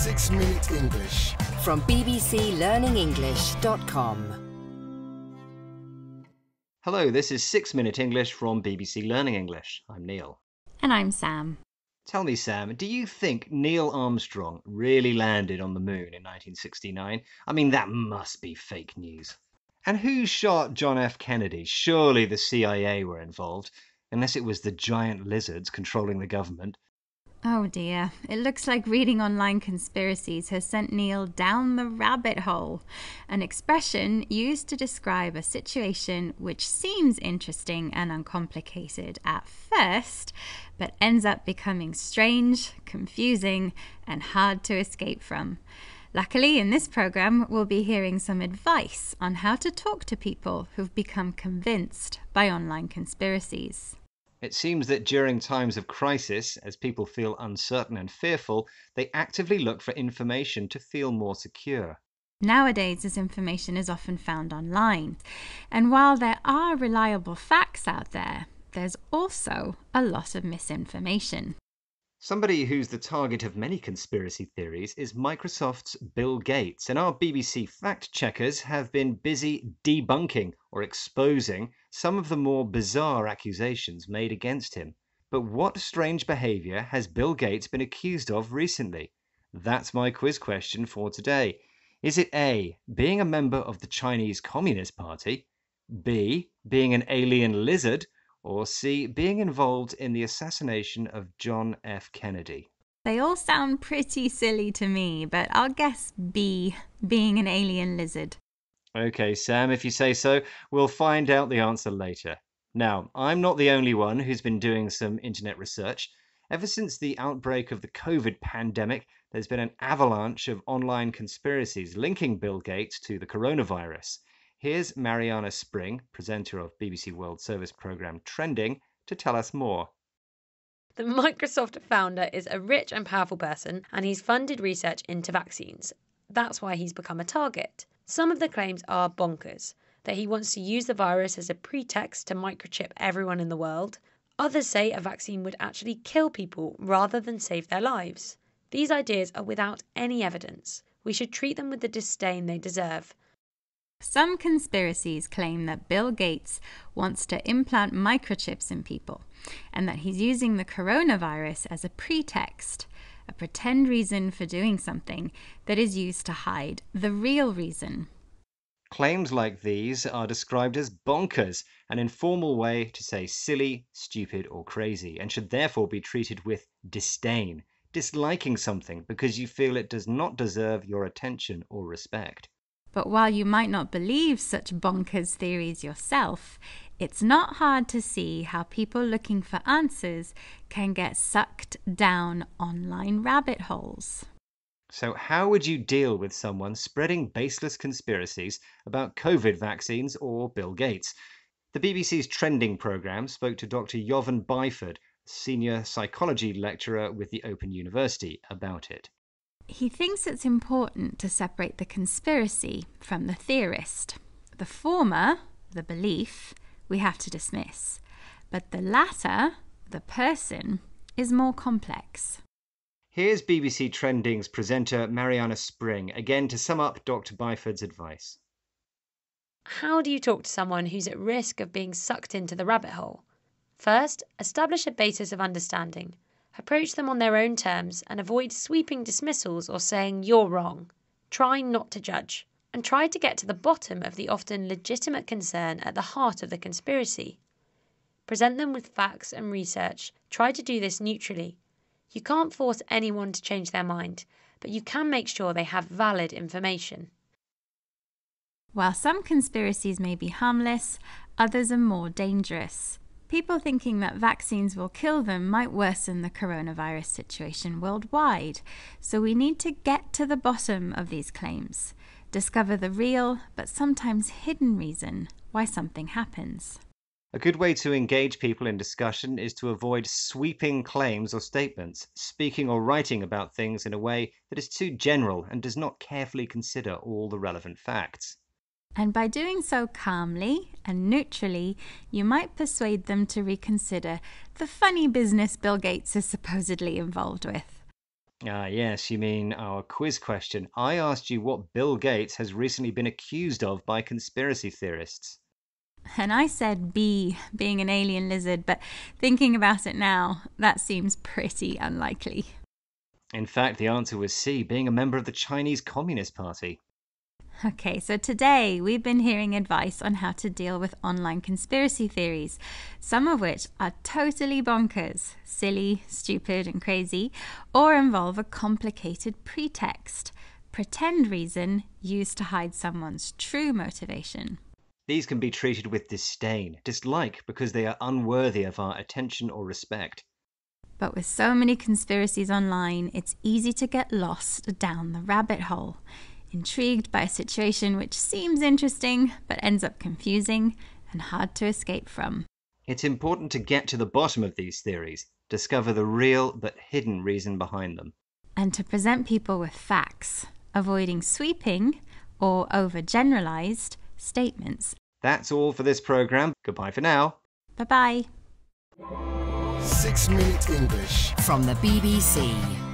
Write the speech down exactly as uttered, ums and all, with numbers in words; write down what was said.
Six Minute English from b b c learning english dot com. Hello, this is Six Minute English from B B C Learning English. I'm Neil. And I'm Sam. Tell me, Sam, do you think Neil Armstrong really landed on the moon in nineteen sixty-nine? I mean, that must be fake news. And who shot John F. Kennedy? Surely the C I A were involved, unless it was the giant lizards controlling the government. Oh dear, it looks like reading online conspiracies has sent Neil down the rabbit hole, an expression used to describe a situation which seems interesting and uncomplicated at first, but ends up becoming strange, confusing, and hard to escape from. Luckily, in this programme, we'll be hearing some advice on how to talk to people who've become convinced by online conspiracies. It seems that during times of crisis, as people feel uncertain and fearful, they actively look for information to feel more secure. Nowadays, this information is often found online. And while there are reliable facts out there, there's also a lot of misinformation. Somebody who's the target of many conspiracy theories is Microsoft's Bill Gates, and our B B C fact-checkers have been busy debunking or exposing some of the more bizarre accusations made against him. But what strange behaviour has Bill Gates been accused of recently? That's my quiz question for today. Is it A, being a member of the Chinese Communist Party, B, being an alien lizard, or C, being involved in the assassination of John F. Kennedy? They all sound pretty silly to me, but I'll guess B, being an alien lizard. Okay, Sam, if you say so, we'll find out the answer later. Now, I'm not the only one who's been doing some internet research. Ever since the outbreak of the COVID pandemic, there's been an avalanche of online conspiracies linking Bill Gates to the coronavirus. Here's Mariana Spring, presenter of B B C World Service programme Trending, to tell us more. The Microsoft founder is a rich and powerful person, and he's funded research into vaccines. That's why he's become a target. Some of the claims are bonkers, that he wants to use the virus as a pretext to microchip everyone in the world. Others say a vaccine would actually kill people rather than save their lives. These ideas are without any evidence. We should treat them with the disdain they deserve. Some conspiracies claim that Bill Gates wants to implant microchips in people and that he's using the coronavirus as a pretext, a pretend reason for doing something that is used to hide the real reason. Claims like these are described as bonkers, an informal way to say silly, stupid, or crazy, and should therefore be treated with disdain, disliking something because you feel it does not deserve your attention or respect. But while you might not believe such bonkers theories yourself, it's not hard to see how people looking for answers can get sucked down online rabbit holes. So how would you deal with someone spreading baseless conspiracies about COVID vaccines or Bill Gates? The B B C's Trending programme spoke to Doctor Jovan Byford, senior psychology lecturer with the Open University, about it. He thinks it's important to separate the conspiracy from the theorist. The former, the belief, we have to dismiss. But the latter, the person, is more complex. Here's B B C Trending's presenter Mariana Spring, again to sum up Doctor Byford's advice. How do you talk to someone who's at risk of being sucked into the rabbit hole? First, establish a basis of understanding. Approach them on their own terms and avoid sweeping dismissals or saying you're wrong. Try not to judge, and try to get to the bottom of the often legitimate concern at the heart of the conspiracy. Present them with facts and research. Try to do this neutrally. You can't force anyone to change their mind, but you can make sure they have valid information. While some conspiracies may be harmless, others are more dangerous. People thinking that vaccines will kill them might worsen the coronavirus situation worldwide, so we need to get to the bottom of these claims, discover the real but sometimes hidden reason why something happens. A good way to engage people in discussion is to avoid sweeping claims or statements, speaking or writing about things in a way that is too general and does not carefully consider all the relevant facts. And by doing so calmly and neutrally, you might persuade them to reconsider the funny business Bill Gates is supposedly involved with. Ah, yes, you mean our quiz question. I asked you what Bill Gates has recently been accused of by conspiracy theorists. And I said B, being an alien lizard, but thinking about it now, that seems pretty unlikely. In fact, the answer was C, being a member of the Chinese Communist Party. Okay, so today we've been hearing advice on how to deal with online conspiracy theories, some of which are totally bonkers, silly, stupid, and crazy, or involve a complicated pretext, pretend reason used to hide someone's true motivation. These can be treated with disdain, dislike, because they are unworthy of our attention or respect. But with so many conspiracies online, it's easy to get lost down the rabbit hole, intrigued by a situation which seems interesting but ends up confusing and hard to escape from. It's important to get to the bottom of these theories, discover the real but hidden reason behind them. And to present people with facts, avoiding sweeping or overgeneralized statements. That's all for this program. Goodbye for now. Bye-bye. Six Minute English From the B B C.